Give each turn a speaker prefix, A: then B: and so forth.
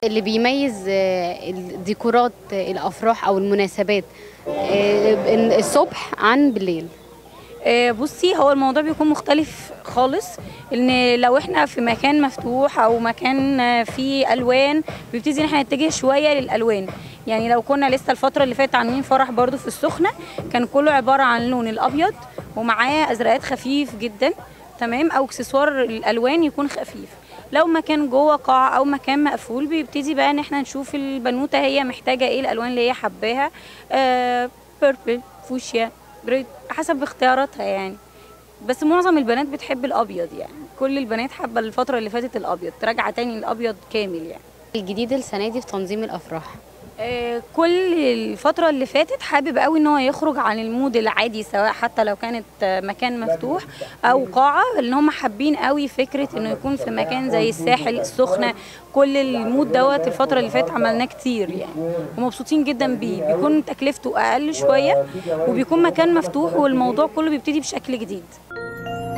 A: اللي بيميز الديكورات الافراح او المناسبات الصبح عن بالليل؟
B: بصي، هو الموضوع بيكون مختلف خالص. ان لو احنا في مكان مفتوح او مكان فيه الوان، بيبتدي ان احنا نتجه شويه للالوان. يعني لو كنا لسه الفتره اللي فاتت عاملين فرح برضو في السخنه، كان كله عباره عن اللون الابيض ومعاه ازرقات خفيف جدا، تمام، او اكسسوار الالوان يكون خفيف. لو مكان جوه قاعه او مكان مقفول، بيبتدي بقى ان احنا نشوف البنوته هي محتاجه ايه، الالوان اللي هي حباها، بيربل، فوشيا، جريد، حسب اختياراتها يعني. بس معظم البنات بتحب الابيض، يعني كل البنات حابه الفتره اللي فاتت الابيض، راجعه تاني الابيض كامل يعني.
A: الجديد السنه دي في تنظيم الافراح؟
B: كل الفترة اللي فاتت حابب قوي ان هو يخرج عن المود العادي، سواء حتى لو كانت مكان مفتوح او قاعة، ان هم حابين قوي فكرة انه يكون في مكان زي الساحل، السخنة. كل المود دوت الفترة اللي فاتت عملناه كتير يعني، ومبسوطين جدا بيه. بيكون تكلفته اقل شوية، وبيكون مكان مفتوح، والموضوع كله بيبتدي بشكل جديد.